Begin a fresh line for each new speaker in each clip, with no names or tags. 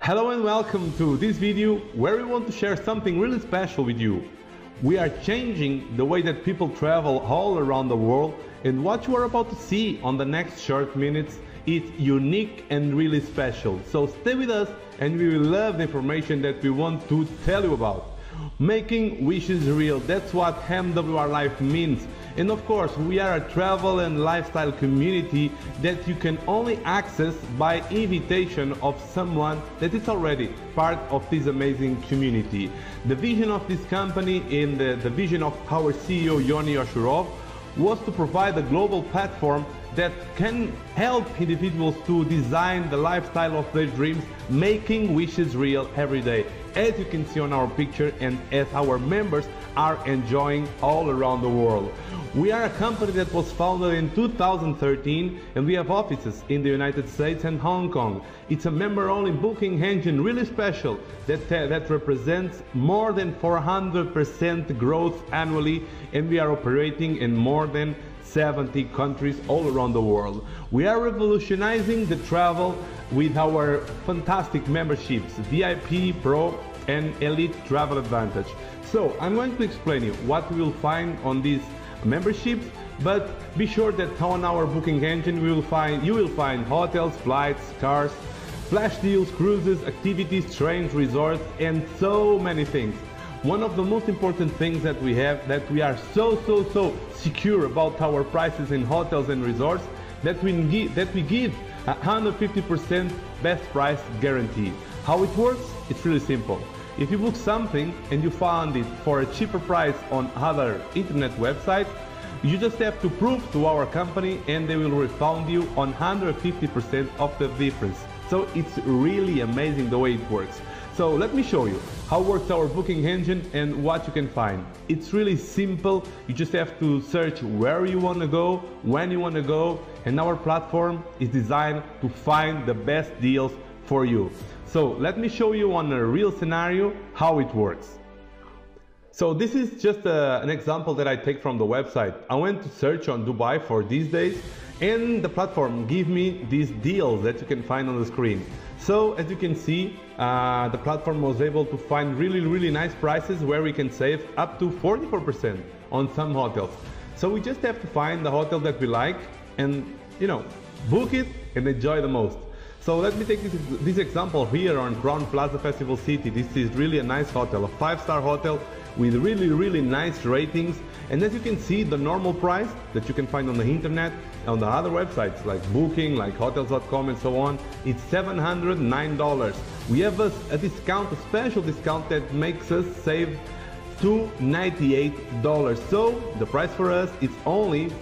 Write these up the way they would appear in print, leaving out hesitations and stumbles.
Hello and welcome to this video where we want to share something really special with you. We are changing the way that people travel all around the world, and what you are about to see on the next short minutes is unique and really special. So stay with us and we will love the information that we want to tell you about. Making wishes real, that's what MWR Life means. And of course, we are a travel and lifestyle community that you can only access by invitation of someone that is already part of this amazing community. The vision of this company and the vision of our CEO Yoni Yoshirov was to provide a global platform that can help individuals to design the lifestyle of their dreams, making wishes real every day, as you can see on our picture and as our members are enjoying all around the world. We are a company that was founded in 2013 and we have offices in the United States and Hong Kong. It's a member-only booking engine, really special, that represents more than 400% growth annually, and we are operating in more than 70 countries all around the world. We are revolutionizing the travel with our fantastic memberships, VIP, Pro and Elite Travel Advantage. So I'm going to explain you what you will find on these memberships, but be sure that on our booking engine you will find hotels, flights, cars, flash deals, cruises, activities, trains, resorts, and so many things. One of the most important things that we have, that we are so secure about our prices in hotels and resorts, that we give 150% best price guarantee. How it works? It's really simple. If you book something and you found it for a cheaper price on other internet websites, you just have to prove to our company and they will refund you on 150% of the difference. So it's really amazing the way it works. So let me show you how works our booking engine and what you can find. It's really simple. You just have to search where you want to go, when you want to go, and our platform is designed to find the best deals for you. So let me show you on a real scenario how it works. So this is just an example that I take from the website. I went to search on Dubai for these days and the platform gave me these deals that you can find on the screen. So as you can see, the platform was able to find really nice prices where we can save up to 44% on some hotels. So we just have to find the hotel that we like and, book it and enjoy the most. So let me take this example here on Crowne Plaza Festival City. This is really a nice hotel, a 5-star hotel with really nice ratings. And as you can see, the normal price that you can find on the internet, on the other websites like Booking, like Hotels.com and so on, it's $709. We have a discount, a special discount that makes us save $298. So the price for us is only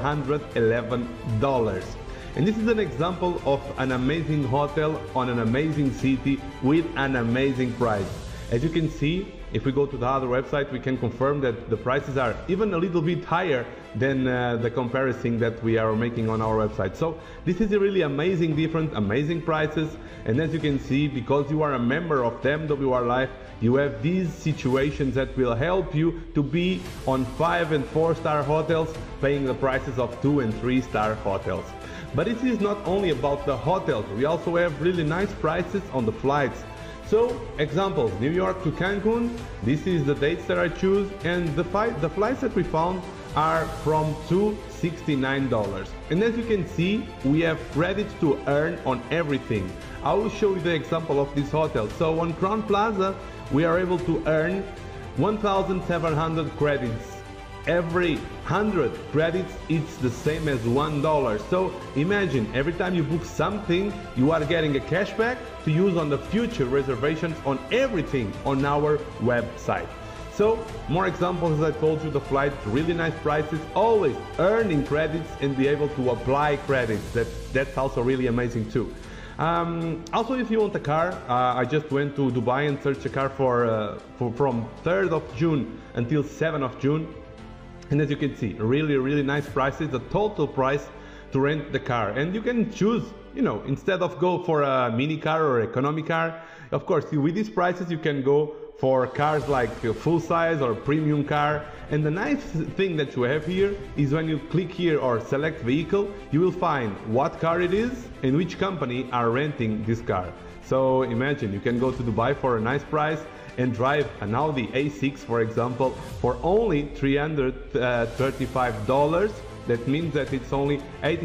$411. And this is an example of an amazing hotel on an amazing city with an amazing price. As you can see, if we go to the other website, we can confirm that the prices are even a little bit higher than the comparison that we are making on our website. So this is a really amazing amazing prices. And as you can see, because you are a member of MWR Life, you have these situations that will help you to be on 5- and 4-star hotels, paying the prices of 2- and 3-star hotels. But it is not only about the hotels, we also have really nice prices on the flights. So, examples, New York to Cancun, this is the dates that I choose, and the flights that we found are from $269. And as you can see, we have credits to earn on everything. I will show you the example of this hotel. So on Crowne Plaza, we are able to earn 1,700 credits. Every 100 credits, it's the same as $1. So imagine, every time you book something, you are getting a cashback to use on the future reservations on everything on our website. So more examples, as I told you, the flight, really nice prices, always earning credits and be able to apply credits. That's also really amazing too. Also, if you want a car, I just went to Dubai and searched a car from 3rd of June until 7th of June. And as you can see, really nice prices, the total price to rent the car. And you can choose, instead of go for a mini car or economy car, of course, with these prices you can go for cars like full size or premium car. And the nice thing that you have here is when you click here or select vehicle, you will find what car it is and which company are renting this car. So imagine you can go to Dubai for a nice price and drive an Audi A6, for example, for only $335. That means that it's only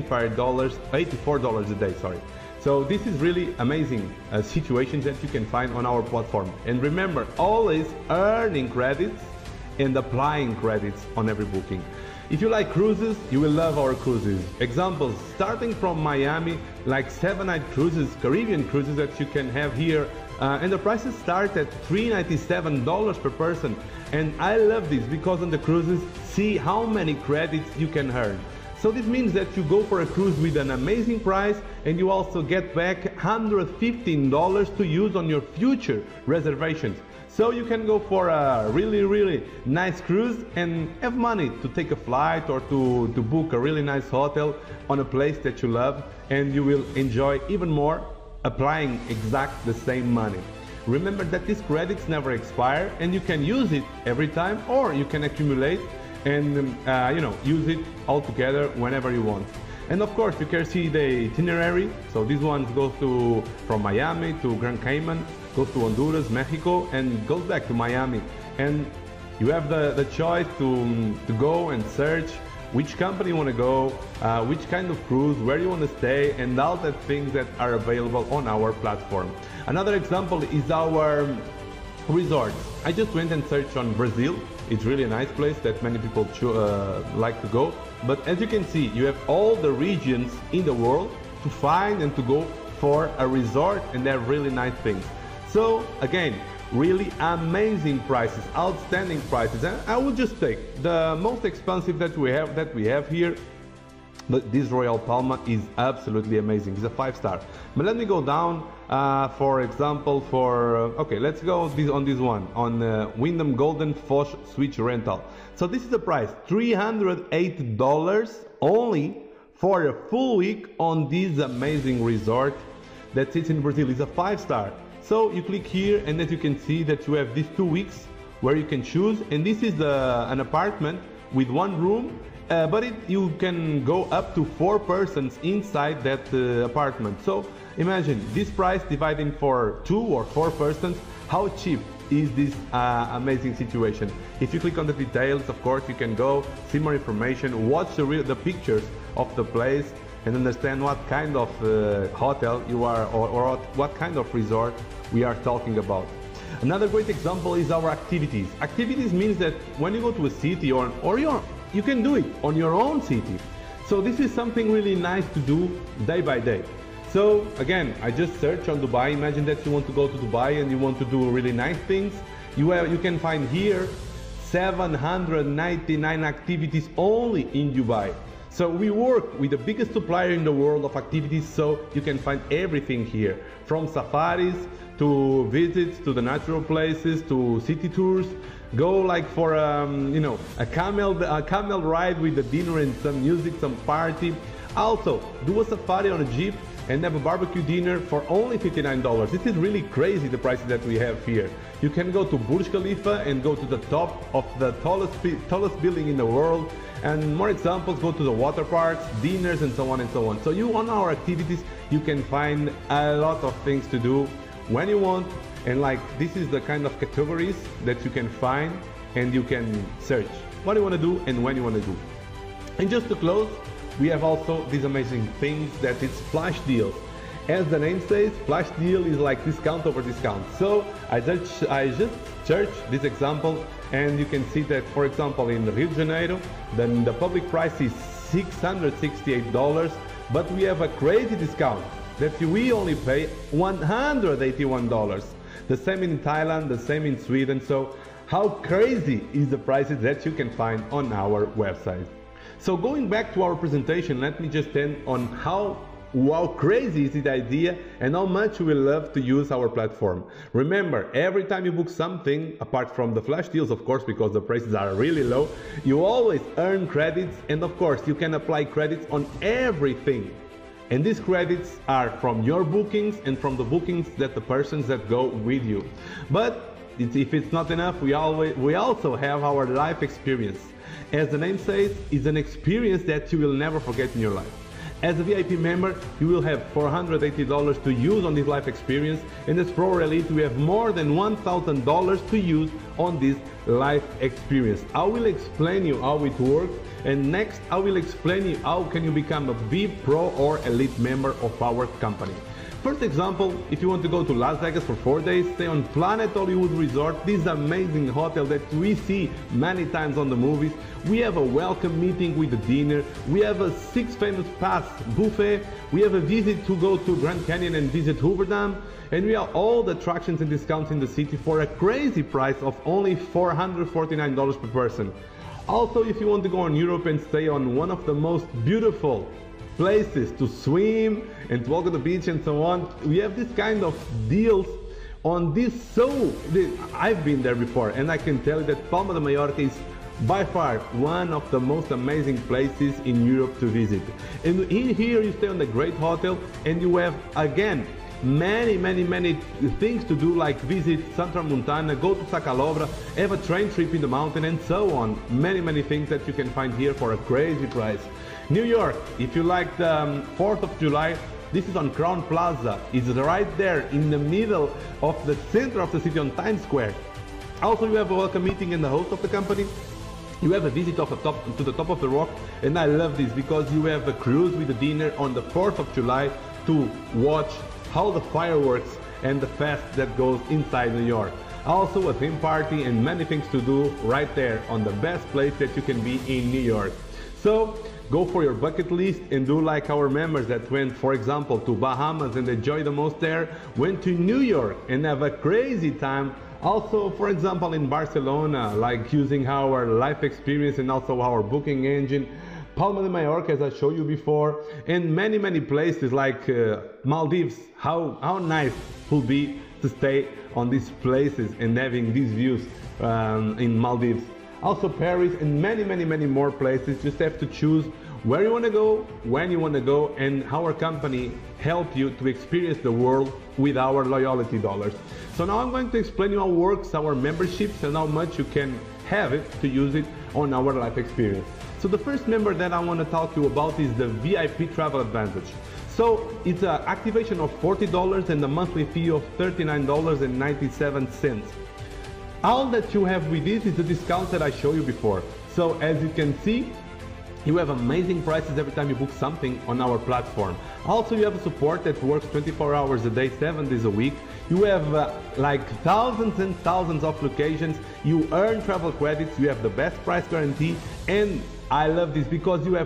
$84 a day, sorry. So this is really amazing situations that you can find on our platform. And remember, always earning credits and applying credits on every booking. If you like cruises, you will love our cruises. Examples, starting from Miami, like 7-night cruises, Caribbean cruises that you can have here. And the prices start at $397 per person. And I love this because on the cruises, see how many credits you can earn. So this means that you go for a cruise with an amazing price and you also get back $115 to use on your future reservations. So you can go for a really nice cruise and have money to take a flight or to book a really nice hotel on a place that you love, and you will enjoy even more applying exact the same money. Remember that these credits never expire and you can use it every time, or you can accumulate and use it all together whenever you want. And of course you can see the itinerary. So these ones go from Miami to Grand Cayman, goes to Honduras, Mexico, and goes back to Miami. And you have the choice to go and search which company you want to go, which kind of cruise, where you want to stay, and all the things that are available on our platform. Another example is our resorts. I just went and searched on Brazil. It's really a nice place that many people like to go. But as you can see, you have all the regions in the world to find and to go for a resort, and they're really nice things. So again, really amazing prices, outstanding prices. And I will just take the most expensive that we have here. But this Royal Palma is absolutely amazing. It's a 5-star. But let me go down, for example, okay, let's go on this one, on Wyndham Golden Foch Suite Rental. So this is the price, $308 only for a full week on this amazing resort that sits in Brazil. It's a 5-star. So you click here, and as you can see that you have these 2 weeks where you can choose, and this is an apartment with 1 room, but you can go up to 4 persons inside that apartment. So imagine this price divided for 2 or 4 persons. How cheap is this amazing situation? If you click on the details, of course you can go see more information, watch the pictures of the place, and understand what kind of hotel you are, or what kind of resort we are talking about. Another great example is our activities. Activities means that when you go to a city you can do it on your own city. So this is something really nice to do day by day. So again, I just searched on Dubai. Imagine that you want to go to Dubai and you want to do really nice things. You can find here 799 activities only in Dubai. So we work with the biggest supplier in the world of activities, so you can find everything here, from safaris to visits to the natural places to city tours. Go like for a camel ride with a dinner and some music, some party. Also do a safari on a jeep and have a barbecue dinner for only $59. This is really crazy, the prices that we have here. You can go to Burj Khalifa and go to the top of the tallest building in the world. And more examples, go to the water parks, dinners, and so on and so on. So on our activities, you can find a lot of things to do when you want. And like, this is the kind of categories that you can find and you can search what you want to do and when you want to do. And just to close, we have also these amazing things that it's flash deals. As the name says, flash deal is like discount over discount. So I just searched this example, and you can see that, for example, in Rio de Janeiro, then the public price is $668, but we have a crazy discount that we only pay $181. The same in Thailand, the same in Sweden. So how crazy is the prices that you can find on our website? So going back to our presentation, let me just end on how crazy is the idea and how much we love to use our platform. Remember, every time you book something, apart from the flash deals, of course, because the prices are really low, you always earn credits, and of course you can apply credits on everything. And these credits are from your bookings and from the bookings that the persons that go with you. But if it's not enough, we also have our life experience. As the name says, it's an experience that you will never forget in your life. As a VIP member, you will have $480 to use on this life experience, and as Pro or Elite, we have more than $1,000 to use on this life experience. I will explain you how it works, and next I will explain you how can you become a VIP, Pro or Elite member of our company. First example, if you want to go to Las Vegas for 4 days, stay on Planet Hollywood Resort, this amazing hotel that we see many times on the movies. We have a welcome meeting with the dinner, we have a 6 famous pass buffet, we have a visit to go to Grand Canyon and visit Hoover Dam, and we have all the attractions and discounts in the city for a crazy price of only $449 per person. Also, if you want to go in Europe and stay on one of the most beautiful places to swim and to walk on the beach and so on, we have this kind of deals on this. I've been there before, and I can tell you that Palma de Mallorca is by far one of the most amazing places in Europe to visit. And in here you stay on a great hotel, and you have again many things to do, like visit Santa Montana, go to Sacalobra, have a train trip in the mountain, and so on. Many things that you can find here for a crazy price. New York, if you like the 4th of July, this is on Crown Plaza. It's right there in the middle of the center of the city on Times Square. Also, you have a welcome meeting in the host of the company. You have a visit to the top of the rock, and I love this because you have a cruise with a dinner on the 4th of July to watch how the fireworks and the fest that goes inside New York. Also a theme party and many things to do right there on the best place that you can be in New York. So go for your bucket list and do like our members that went, for example, to Bahamas and enjoy the most there, went to New York and have a crazy time. Also, for example, in Barcelona, like using our life experience and also our booking engine. Palma de Mallorca, as I showed you before, and many places like Maldives. How nice it will be to stay on these places and having these views in Maldives. Also Paris and many more places. Just have to choose where you want to go, when you want to go, and our company help you to experience the world with our loyalty dollars. So now I'm going to explain you how it works, our memberships, and how much you can have it to use it on our life experience. So the first member that I want to talk to you about is the VIP Travel Advantage. So it's an activation of $40 and a monthly fee of $39.97. All that you have with this is the discount that I showed you before. So as you can see, you have amazing prices every time you book something on our platform. Also, you have a support that works 24 hours a day, 7 days a week. You have like thousands and thousands of locations. You earn travel credits. You have the best price guarantee. And I love this because you have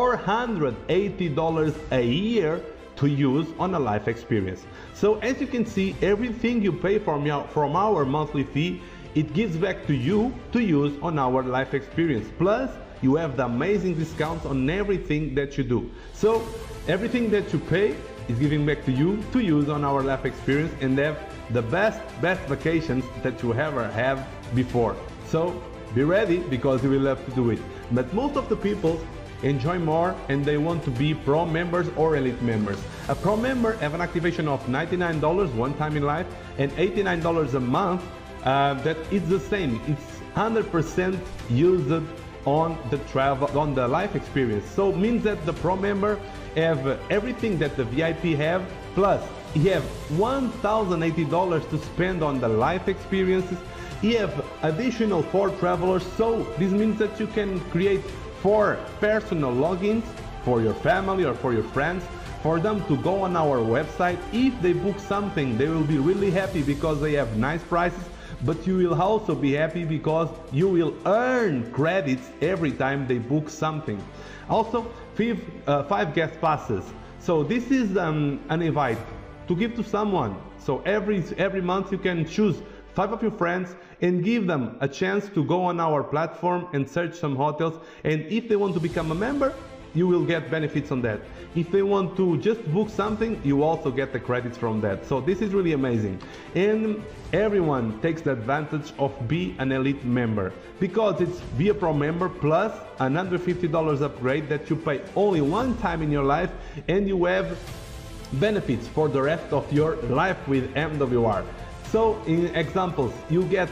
$480 a year to use on a life experience. So as you can see, everything you pay from our monthly fee, it gives back to you to use on our life experience. Plus, you have the amazing discounts on everything that you do. So everything that you pay is giving back to you to use on our life experience and have the best vacations that you ever have before. So be ready because you will have to do it. But most of the people enjoy more and they want to be Pro members or Elite members. A Pro member have an activation of $99 one time in life and $89 a month. That is the same. It's 100% used on the travel, on the life experience. So it means that the Pro member have everything that the VIP have, plus he have $1,080 to spend on the life experiences. He have additional 4 travelers, so this means that you can create 4 personal logins for your family or for your friends, for them to go on our website. If they book something, they will be really happy because they have nice prices, but you will also be happy because you will earn credits every time they book something. Also, 5 guest passes. So this is an invite to give to someone. So every month you can choose 5 of your friends and give them a chance to go on our platform and search some hotels, and if they want to become a member, you will get benefits on that. If they want to just book something, you also get the credits from that. So this is really amazing. And everyone takes the advantage of be an Elite member because it's be a Pro member plus another $50 upgrade that you pay only one time in your life, and you have benefits for the rest of your life with MWR. So in examples, you get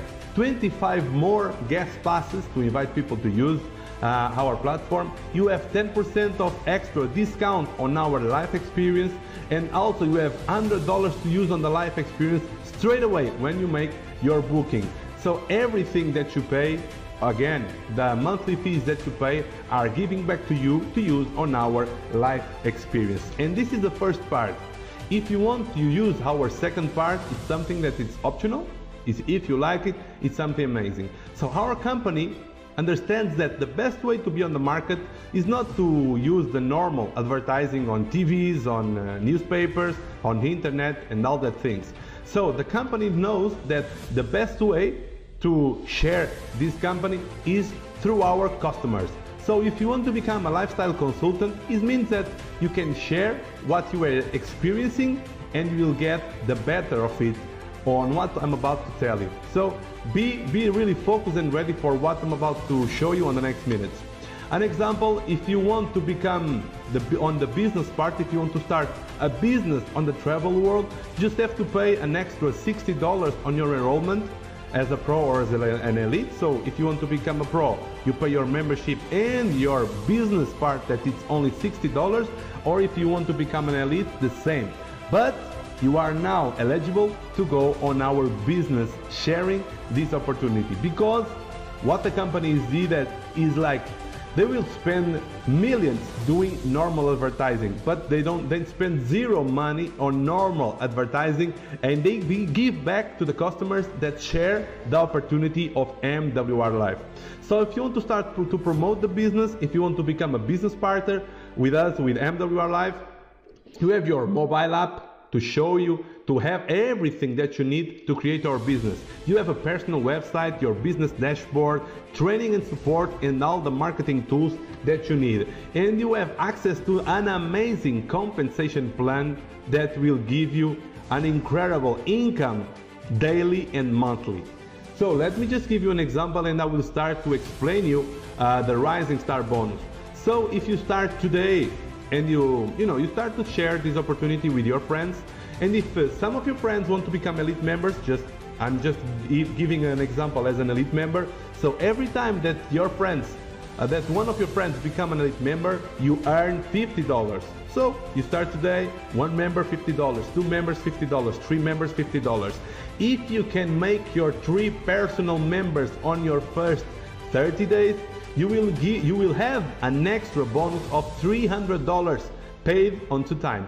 25 more guest passes to invite people to use our platform. You have 10% of extra discount on our live experience, and also you have $100 to use on the live experience straight away when you make your booking. So everything that you pay, again, the monthly fees that you pay are giving back to you to use on our live experience. And this is the first part. If you want to use our second part, it's something that is optional. If you like it, it's something amazing. So our company understands that the best way to be on the market is not to use the normal advertising on TVs, on newspapers, on the internet and all that things. So the company knows that the best way to share this company is through our customers. So if you want to become a lifestyle consultant, it means that you can share what you are experiencing and you will get the better of it on what I'm about to tell you. So be really focused and ready for what I'm about to show you on the next minutes. An example, if you want to become on the business part, if you want to start a business on the travel world, you just have to pay an extra $60 on your enrollment as a pro or as an elite. So if you want to become a pro, you pay your membership and your business part, that it's only $60, or if you want to become an elite, the same. But you are now eligible to go on our business sharing this opportunity, because what the companies did that is like they will spend millions doing normal advertising, but they spend zero money on normal advertising, and they give back to the customers that share the opportunity of MWR Live. So if you want to start to promote the business, if you want to become a business partner with us, with MWR Live, you have your mobile app to show you, to have everything that you need to create our business. You have a personal website, your business dashboard, training and support, and all the marketing tools that you need. And you have access to an amazing compensation plan that will give you an incredible income daily and monthly. So let me just give you an example, and I will start to explain you the Rising Star bonus. So if you start today, and you start to share this opportunity with your friends, and if some of your friends want to become elite members, I'm just giving an example as an elite member. So every time that your friends, that one of your friends become an elite member, you earn $50. So you start today, one member $50, two members $50, three members $50. If you can make your 3 personal members on your first 30 days, you will have an extra bonus of $300 paid on 2 times.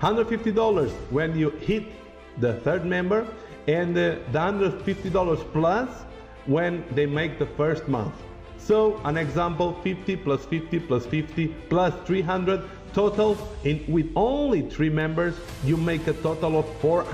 $150 when you hit the 3rd member, and the $150 plus when they make the 1st month. So an example, 50 plus 50 plus 50 plus 300 total, and with only 3 members you make a total of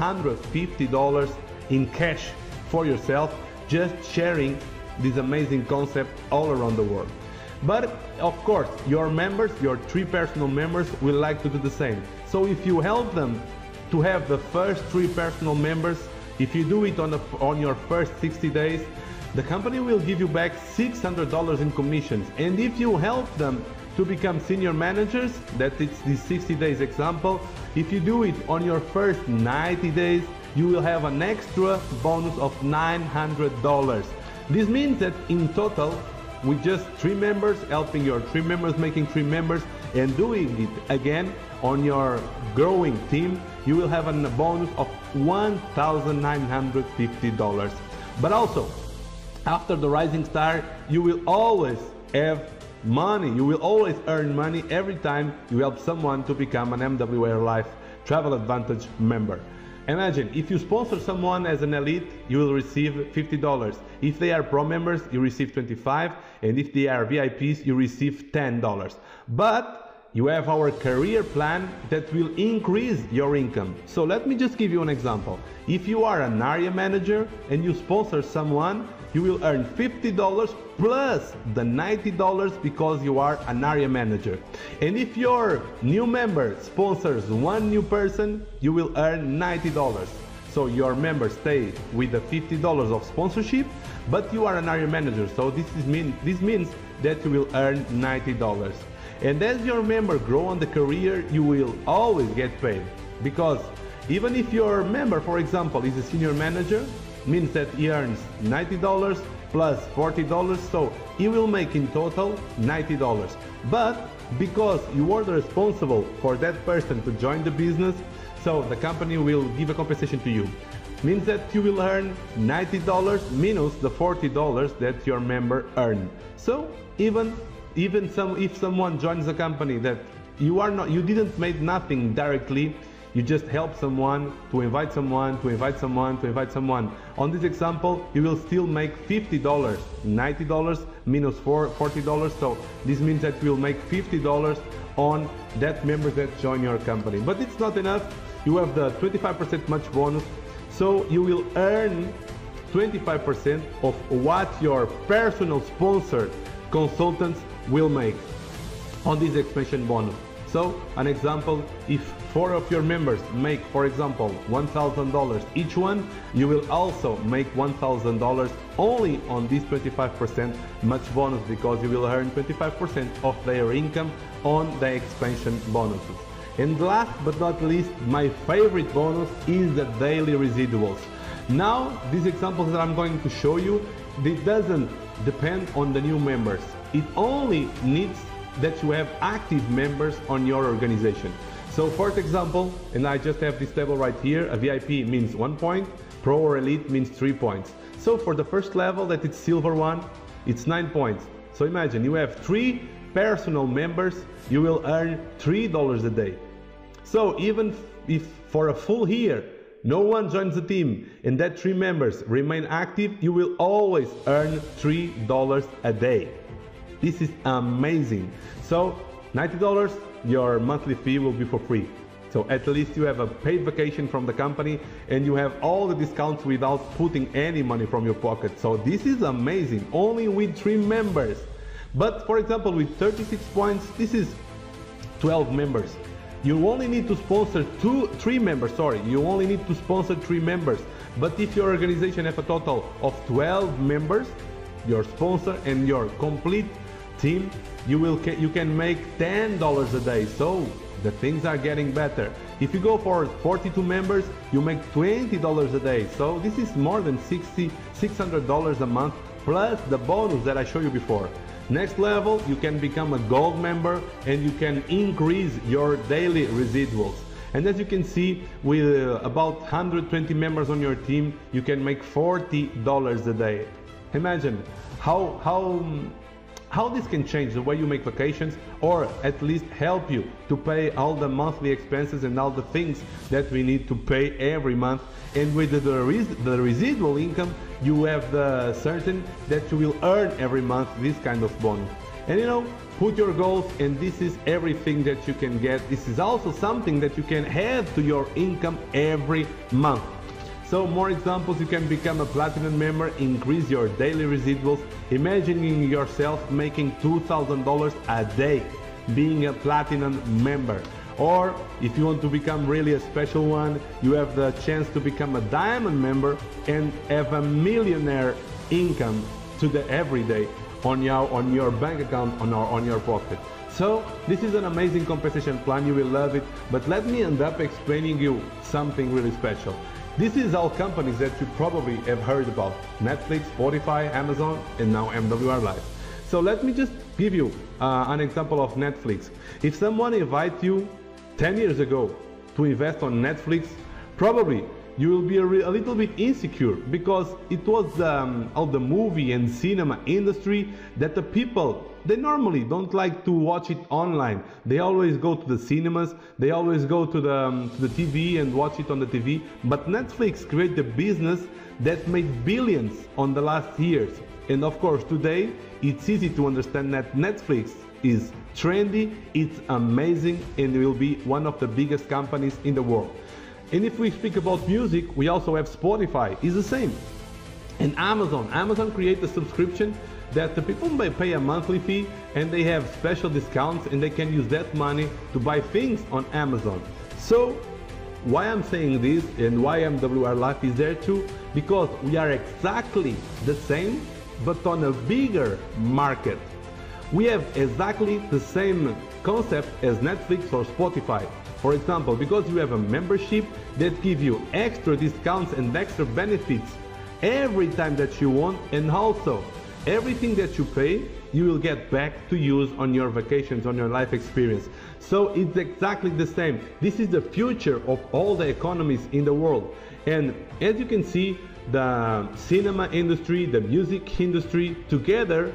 $450 in cash for yourself, just sharing this amazing concept all around the world. But of course, your members, your 3 personal members, will like to do the same. So if you help them to have the first 3 personal members, if you do it on your first 60 days, the company will give you back $600 in commissions. And if you help them to become senior managers, that it's the 60 days example, if you do it on your first 90 days, you will have an extra bonus of $900. This means that in total, with just 3 members, helping your 3 members, making 3 members, and doing it again on your growing team, you will have a bonus of $1,950. But also, after the Rising Star, you will always have money. You will always earn money every time you help someone to become an MWR Life Travel Advantage member. Imagine, if you sponsor someone as an elite, you will receive $50. If they are pro members, you receive $25, and if they are VIPs, you receive $10. But you have our career plan that will increase your income. So let me just give you an example. If you are an area manager and you sponsor someone, you will earn $50 plus the $90 because you are an area manager. And if your new member sponsors 1 new person, you will earn $90. So your members stay with the $50 of sponsorship, but you are an area manager. So this means that you will earn $90. And as your member grow on the career, you will always get paid, because Even if your member, for example, is a senior manager, means that he earns $90 plus $40, so he will make in total $90. But because you are the responsible for that person to join the business, so the company will give a compensation to you. Means that you will earn $90 minus the $40 that your member earned. So even if someone joins a company that you didn't make nothing directly, you just help someone to invite someone, to invite someone, to invite someone. On this example, you will still make $50, $90 minus $40. So this means that you will make $50 on that member that join your company. But it's not enough. You have the 25% match bonus. So you will earn 25% of what your personal sponsored consultants will make on this expansion bonus. So an example, if 4 of your members make, for example, $1,000 each one, you will also make $1,000 only on this 25% match bonus, because you will earn 25% of their income on the expansion bonuses. And last but not least, my favorite bonus is the daily residuals. Now, these examples that I'm going to show you, it doesn't depend on the new members. It only needs that you have active members on your organization. So for example, and I just have this table right here, a VIP means 1 point, Pro or Elite means 3 points. So for the first level, that it's Silver 1, it's 9 points. So imagine you have 3 personal members, you will earn $3 a day. So even if for a full year, no one joins the team and that 3 members remain active, you will always earn $3 a day. This is amazing. So $90, your monthly fee will be for free. So at least you have a paid vacation from the company and you have all the discounts without putting any money from your pocket. So this is amazing, only with 3 members. But for example, with 36 points, this is 12 members. You only need to sponsor 3 members, you only need to sponsor 3 members. But if your organization has a total of 12 members, your sponsor and your complete team, you can make $10 a day. So the things are getting better. If you go for 42 members, you make $20 a day. So this is more than $600 a month, plus the bonus that I showed you before. Next level, you can become a gold member and you can increase your daily residuals. And as you can see, with about 120 members on your team, you can make $40 a day. Imagine how this can change the way you make vacations, or at least help you to pay all the monthly expenses and all the things that we need to pay every month. And with the residual income, you have the certain that you will earn every month this kind of bonus. And you know, put your goals, and this is everything that you can get. This is also something that you can add to your income every month. So more examples, you can become a platinum member, increase your daily residuals, imagining yourself making $2,000 a day being a platinum member. Or if you want to become really a special one, you have the chance to become a diamond member and have a millionaire income every day on your bank account, on your pocket. So this is an amazing compensation plan, you will love it. But let me end up explaining you something really special. This is all companies that you probably have heard about: Netflix, Spotify, Amazon, and now MWR Live. So let me just give you an example of Netflix. If someone invites you 10 years ago to invest on Netflix, probably you will be a little bit insecure, because it was all the movie and cinema industry that the people, they normally don't like to watch it online. They always go to the cinemas, they always go to the TV and watch it on the TV. But Netflix created a business that made billions on the last years. And of course today it's easy to understand that Netflix is trendy, it's amazing, and it will be one of the biggest companies in the world. And if we speak about music, we also have Spotify, is the same. And Amazon created a subscription that the people may pay a monthly fee, and they have special discounts, and they can use that money to buy things on Amazon. So why I'm saying this and why MWR Life is there too, because we are exactly the same but on a bigger market. We have exactly the same concept as Netflix or Spotify. For example, because you have a membership that gives you extra discounts and extra benefits every time that you want, and also everything that you pay you will get back to use on your vacations, on your life experience. So it's exactly the same. This is the future of all the economies in the world. And as you can see, the cinema industry, the music industry together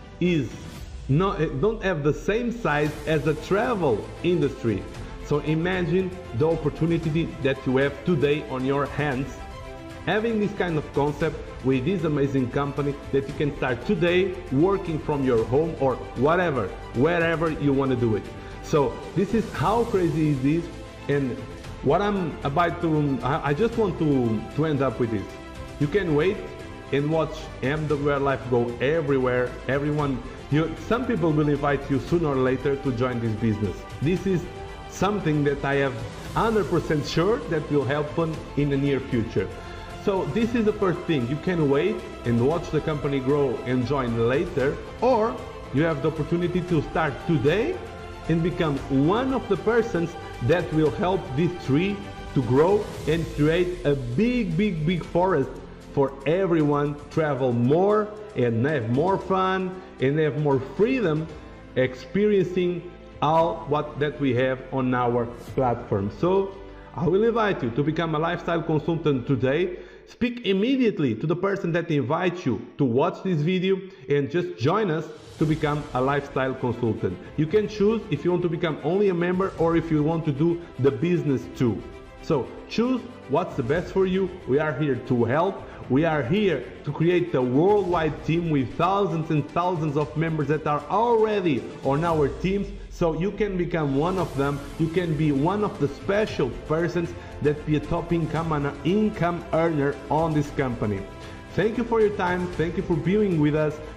don't have the same size as the travel industry. So imagine the opportunity that you have today on your hands, having this kind of concept with this amazing company that you can start today working from your home or whatever, wherever you want to do it. So this is how crazy it is, and what I'm about to, I just want to end up with this. You can wait and watch MWR Life go everywhere. Some people will invite you sooner or later to join this business. This is something that I have 100% sure that will happen in the near future. So this is the first thing. You can wait and watch the company grow and join later, or you have the opportunity to start today and become one of the persons that will help this tree to grow and create a big forest for everyone, travel more and have more fun and have more freedom experiencing all that we have on our platform. So I will invite you to become a lifestyle consultant today. Speak immediately to the person that invites you to watch this video and just join us to become a lifestyle consultant. You can choose if you want to become only a member or if you want to do the business too. So choose what's the best for you. We are here to help. We are here to create a worldwide team with thousands and thousands of members that are already on our teams. So you can become one of them. You can be one of the special persons that be a top income and an income earner on this company. Thank you for your time. Thank you for being with us.